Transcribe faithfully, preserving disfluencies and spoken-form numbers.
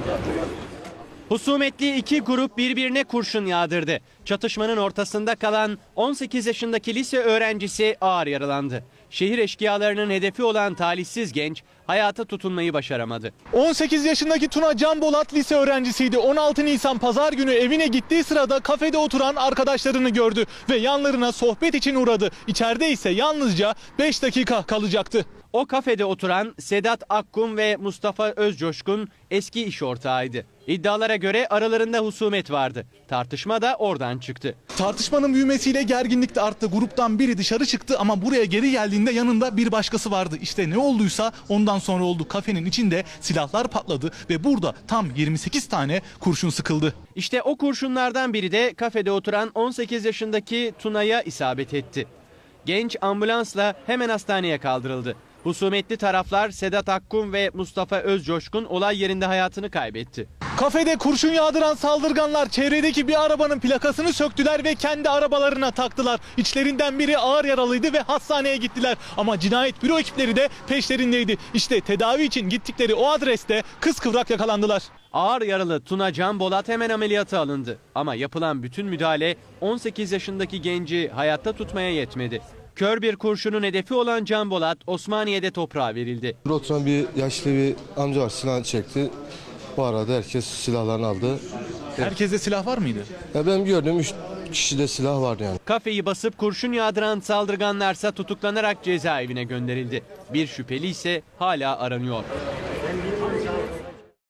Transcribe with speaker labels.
Speaker 1: Husumetli iki grup birbirine kurşun yağdırdı. Çatışmanın ortasında kalan on sekiz yaşındaki lise öğrencisi ağır yaralandı. Şehir eşkıyalarının hedefi olan talihsiz genç hayata tutunmayı başaramadı.
Speaker 2: on sekiz yaşındaki Tuna Can Bolat lise öğrencisiydi. on altı Nisan pazar günü evine gittiği sırada kafede oturan arkadaşlarını gördü ve yanlarına sohbet için uğradı. İçeride ise yalnızca beş dakika kalacaktı.
Speaker 1: O kafede oturan Sedat Akkum ve Mustafa Özcoşkun eski iş ortağıydı. İddialara göre aralarında husumet vardı. Tartışma da oradan çıktı.
Speaker 2: Tartışmanın büyümesiyle gerginlik de arttı. Gruptan biri dışarı çıktı ama buraya geri geldiğinde yanında bir başkası vardı. İşte ne olduysa ondan sonra oldu. Kafenin içinde silahlar patladı ve burada tam yirmi sekiz tane kurşun sıkıldı.
Speaker 1: İşte o kurşunlardan biri de kafede oturan on sekiz yaşındaki Tuna'ya isabet etti. Genç ambulansla hemen hastaneye kaldırıldı. Husumetli taraflar Sedat Akkum ve Mustafa Özcoşkun olay yerinde hayatını kaybetti.
Speaker 2: Kafede kurşun yağdıran saldırganlar çevredeki bir arabanın plakasını söktüler ve kendi arabalarına taktılar. İçlerinden biri ağır yaralıydı ve hastaneye gittiler. Ama cinayet büro ekipleri de peşlerindeydi. İşte tedavi için gittikleri o adreste kıskıvrak yakalandılar.
Speaker 1: Ağır yaralı Tuna Can Bolat hemen ameliyata alındı. Ama yapılan bütün müdahale on sekiz yaşındaki genci hayatta tutmaya yetmedi. Kör bir kurşunun hedefi olan Can Bolat Osmaniye'de toprağa verildi.
Speaker 3: Bir oturan bir yaşlı bir amca var, silah çekti. Bu arada herkes silahlarını aldı.
Speaker 2: Herkeste silah var mıydı?
Speaker 3: Ya benim gördüğüm üç kişide silah vardı yani.
Speaker 1: Kafeyi basıp kurşun yağdıran saldırganlarsa tutuklanarak cezaevine gönderildi. Bir şüpheli ise hala aranıyor.